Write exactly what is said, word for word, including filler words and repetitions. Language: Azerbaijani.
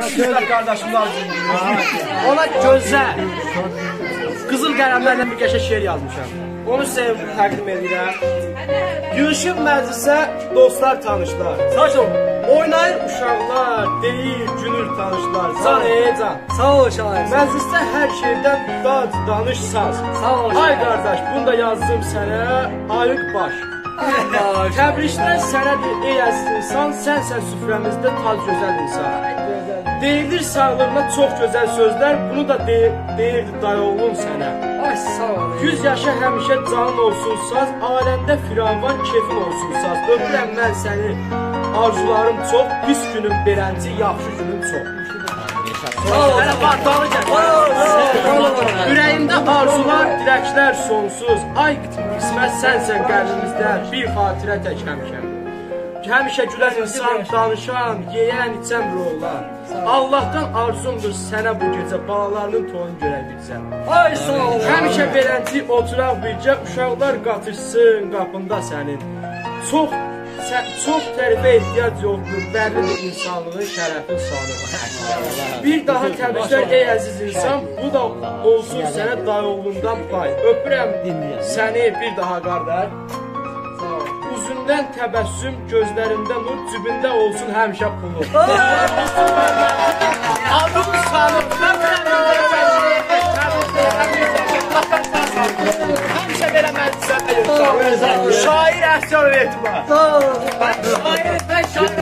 Şurada kardeşimle ona gözəl qızıl qələmlərlə bir qəşəng şeir yazmışam. Onu sizə təqdim edirəm. Yığışıb məclisə dostlar, tanışlar. Sağ ol. Oynayır uşaqlar, deyir günür tanışlar. Can ey can. Sağ ol şair. Məclisdə hər şeydən dac, danış, saz. Sağ ol. Ay qardaş, bunu da yazdım sənə, ayıq baş. Təbriklər sənədir ey əziz insan, sənsən süfrəmizdə tac gözəl insan. Deyilir sağlığına çox gözəl sözlər, bunu da de deyirdi dayıoğlun sənə. Ay sağ ol. Yüz yaşa həmişə canın olsun saz, aləmdə firavan kefin olsun saz. Öpürəm mən səni, arzularım çox, pis günüm belənci, yaxşı günüm çox. Sağ ol. Hələ bardağı gəl. Ürəyimdə arzular, dirəklər sonsuz. Ay qismət sənsən qəlbimizdə, bir xatirə tək həmişəm. Həmişə gülən insan, danışan, yeyən, içən bir oğlan. Allahdan arzumdur sənə bu gecə, balalarının toyunu görə bilsən. Ay sağ ol. Həmişə belənci oturaq bircə, uşaqlar qatışsın qapında sənin. Çox Çox tərifə ehtiyac yoxdur, bəllidir insanlığın, şərəfin, sanığı. Bir daha təbriklər ey əziz insan, bu da olsun sənə dayıoğlundan pay. Öpürəm səni bir daha qardaş. Üzündən təbəssüm, gözlərində nur, cibində olsun həmişə pulu. Adım sanım, həmişə verəməz sənə. Şair əhsən öyrətmə. Sağ ol.